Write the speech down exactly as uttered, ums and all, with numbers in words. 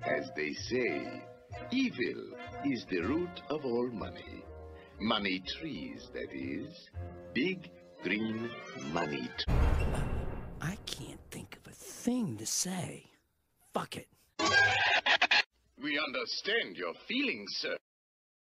As they say, evil is the root of all money. Money trees, that is. Big, green money trees. I can't think of a thing to say. Fuck it. We understand your feelings, sir.